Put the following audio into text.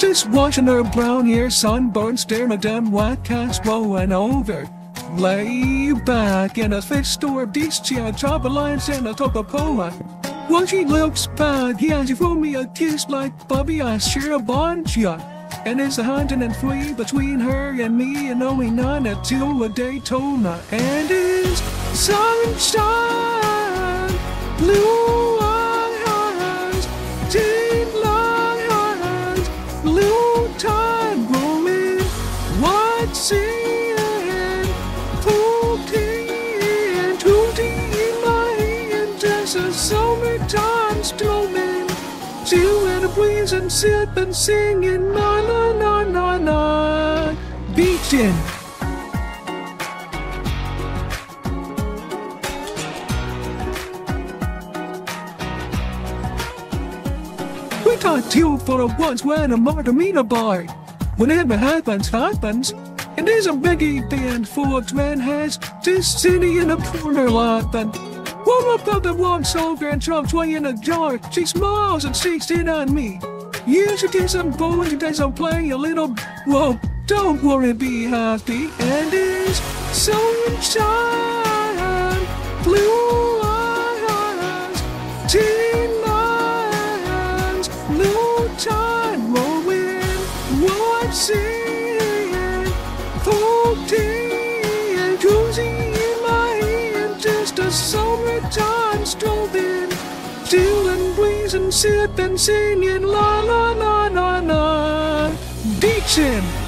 Just washing her brown hair, sunburned, staring at them white cats rolling over. Lay back in a fish store, this chair, drop a line, and a top of poa. When she looks back, yeah, she threw me a kiss like Bobby, I share a bunch, yeah. And it's 103 between her and me, and only 9 until a Daytona. And it's sunshine, blue eyes, deep lines, blue tide rolling, white sea, poking, tooting in my hand, just a summertime storming. Chill in the breeze and sip and singing, na na na na na, beaching. We got two for a once when a margarita bar. Whenever happens, and there's a biggie band full of heads, this city in a corner laughing. One up of the one soldier and drops way in a jar. She smiles and seeks in on me. You should get some bowling today, so play a little. Whoa, don't worry, be happy. And it's sunshine, blue eyes, teen lines, blue tide rolling, white sea, fourteen, cozy in my hand, just a summertime strolling, chill and breeze and sip and singing, la la la la la, beaching.